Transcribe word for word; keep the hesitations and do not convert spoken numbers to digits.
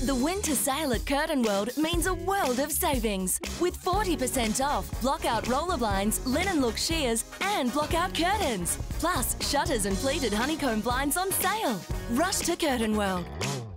The winter sale at CurtainWorld means a world of savings. With forty percent off, block-out roller blinds, linen look shears and block-out curtains. Plus, shutters and pleated honeycomb blinds on sale. Rush to CurtainWorld.